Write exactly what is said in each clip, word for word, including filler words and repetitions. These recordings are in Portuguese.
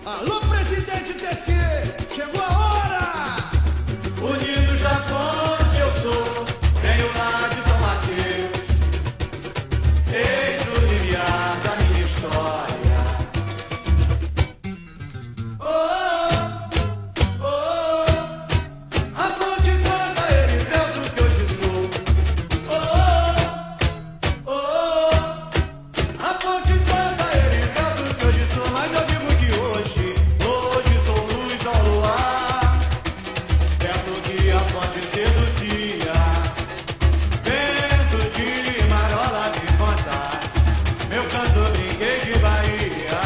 Alô, presidente T C, chegou a hora! Unido Japão, onde eu sou, venho lá de São Mateus. Eis o limiar da minha história. Oh, oh, oh, a ponte toda ele dentro que hoje sou. Oh, oh, oh, a ponte toda ele dentro que hoje sou. Mas eu digo que hoje, hoje sou luz ao luar. Peço que a ponte seduzia, vento de marola me contar. Meu canto brinquei de Bahia,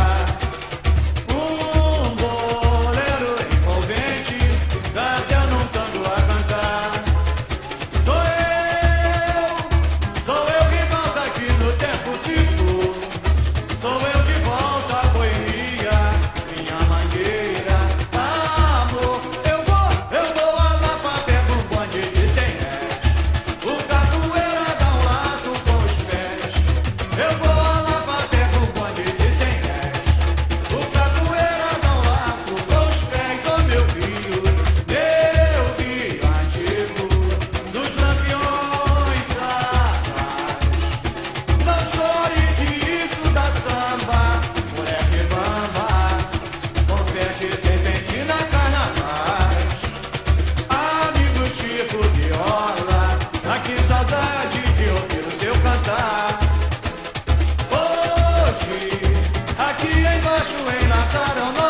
um bolero envolvente, dá até num tango a cantar. Sou eu, sou eu que volta aqui no tempo tipo, sou eu de volta à boemia, minha mangueira, amor. Eu vou, eu vou a Lapa, pego um bonde de cem réis, o capoeira dá um laço com os pés. Eu vou a Lapa, pego um bonde de cem réis, o capoeira dá um laço com os pés. Oh meu rio, meu rio antigo, dos lampiões atrás. Não chore que isso dá samba, moleque bamba, confete serpentina carnavais. Amigo Chico Viola, ah, que saudade de ouvir o seu cantar. Hoje, aqui embaixo em Natarama,